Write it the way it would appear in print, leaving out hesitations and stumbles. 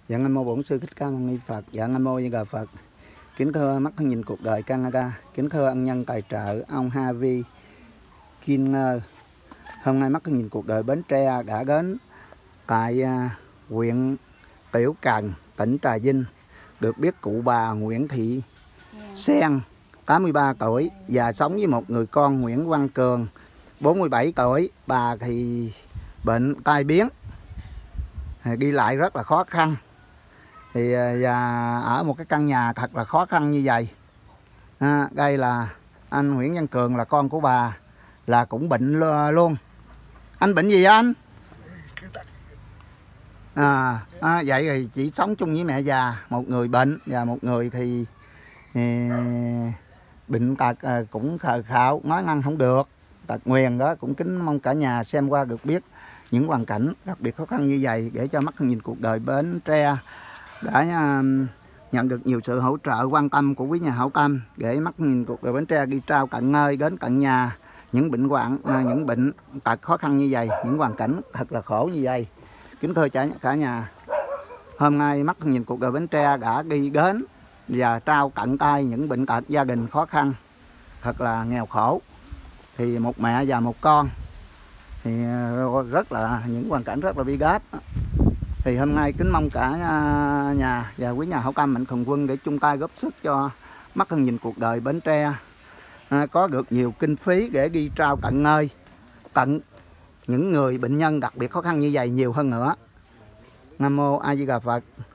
Dạ Nam mô Bổn Sư Thích Ca Mâu Ni Phật. Dạ Nam mô Di Đà Phật. Kính thưa mắt thân nhìn cuộc đời Canada, kính thưa ân nhân tài trợ ông Harvey Kinner. Hôm nay mắt thân nhìn cuộc đời Bến Tre đã đến tại huyện Tiểu Cần, tỉnh Trà Vinh. Được biết cụ bà Nguyễn Thị Sen, 83 tuổi và sống với một người con Nguyễn Văn Cường, 47 tuổi. Bà thì bệnh tai biến, đi lại rất là khó khăn. Thì và ở một cái căn nhà thật là khó khăn như vậy. Đây là anh Nguyễn Văn Cường là con của bà, là cũng bệnh luôn. Anh bệnh gì anh? Vậy thì chỉ sống chung với mẹ già, một người bệnh và một người thì bệnh tật cũng khờ khạo, nói năng không được, tật nguyền đó. Cũng kính mong cả nhà xem qua được biết những hoàn cảnh đặc biệt khó khăn như vậy, để cho mắt thân nhìn cuộc đời Bến Tre đã nhận được nhiều sự hỗ trợ quan tâm của quý nhà hảo tâm, để mắt nhìn cuộc đời Bến Tre đi trao tận nơi đến tận nhà những bệnh hoạn, những bệnh tật khó khăn như vậy, những hoàn cảnh thật là khổ như vậy. Kính thưa cả nhà, hôm nay mắt thân nhìn cuộc đời Bến Tre đã đi đến và trao tận tay những bệnh tật gia đình khó khăn thật là nghèo khổ, thì một mẹ và một con, thì rất là những hoàn cảnh rất là bi đát. Thì hôm nay kính mong cả nhà và quý nhà hảo tâm mạnh thường quân để chung tay góp sức cho mắt thân nhìn cuộc đời Bến Tre có được nhiều kinh phí để đi trao tận nơi, tận những người bệnh nhân đặc biệt khó khăn như vậy nhiều hơn nữa. Nam mô A Di Đà Phật.